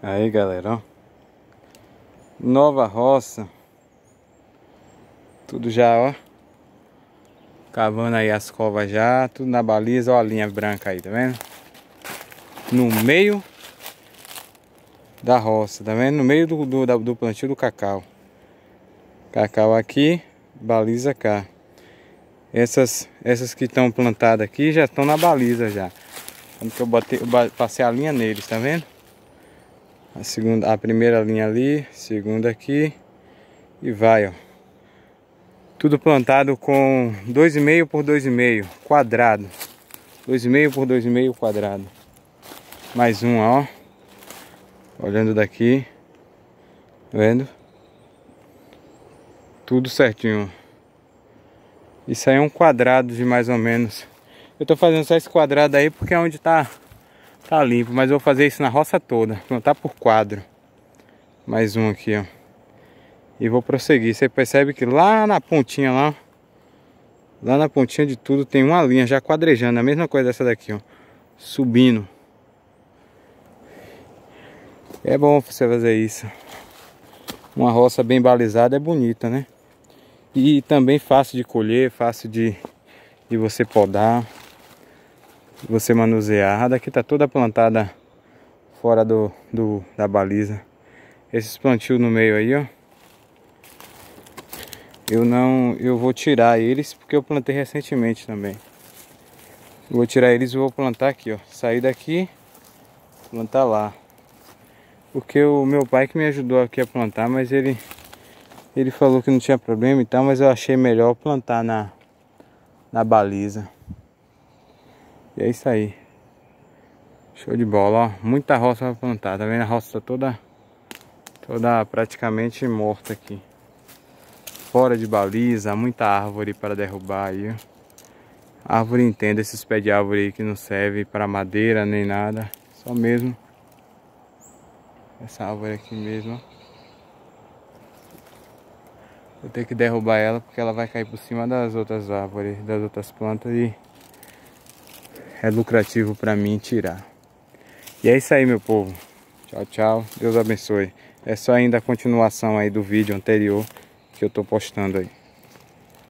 Aí galera, ó, nova roça. Tudo já, ó, cavando aí as covas já, tudo na baliza. Ó a linha branca aí, tá vendo? No meio da roça, tá vendo? No meio do plantio do cacau. Cacau aqui, baliza cá. Essas que estão plantadas aqui já estão na baliza já. Quando que eu passei a linha neles, tá vendo? A primeira linha ali, segunda aqui e vai, ó. Tudo plantado com 2,5 por 2,5 quadrado. 2,5 por 2,5 quadrado. Mais um, ó. Olhando daqui, tá vendo? Tudo certinho. Isso aí é um quadrado de mais ou menos. Eu tô fazendo só esse quadrado aí porque é onde tá limpo, mas eu vou fazer isso na roça toda, plantar por quadro. Mais um aqui, ó. E vou prosseguir. Você percebe que lá na pontinha lá na pontinha de tudo tem uma linha já quadrejando, a mesma coisa dessa daqui, ó, subindo. É bom você fazer isso. Uma roça bem balizada é bonita, né? E também fácil de colher, fácil de você podar, você manusear. A daqui tá toda plantada fora da baliza. Esses plantios no meio aí, ó, eu vou tirar eles porque eu plantei recentemente também. Eu vou tirar eles e vou plantar aqui, ó. Sair daqui, plantar lá. Porque o meu pai que me ajudou aqui a plantar, mas ele falou que não tinha problema e tal, mas eu achei melhor plantar na baliza. E é isso aí. Show de bola, ó. Muita roça pra plantar, tá vendo? A roça tá toda praticamente morta aqui. Fora de baliza, muita árvore para derrubar aí, ó. Árvore, entenda, esses pés de árvore aí que não serve para madeira nem nada. Só mesmo essa árvore aqui mesmo, ó. Vou ter que derrubar ela porque ela vai cair por cima das outras árvores, das outras plantas, e é lucrativo para mim tirar. E é isso aí, meu povo. Tchau, tchau. Deus abençoe. É só ainda a continuação aí do vídeo anterior que eu tô postando aí.